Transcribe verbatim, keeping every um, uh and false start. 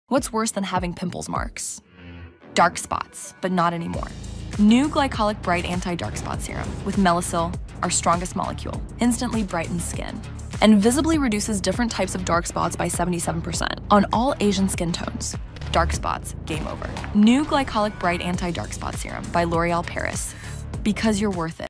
What's worse than having pimples marks? Dark spots, but not anymore. New Glycolic Bright Anti-Dark Spot Serum with Melasy, our strongest molecule, instantly brightens skin and visibly reduces different types of dark spots by seventy-seven percent on all Asian skin tones. Dark spots, game over. New Glycolic Bright Anti-Dark Spot Serum by L'Oréal Paris. Because you're worth it.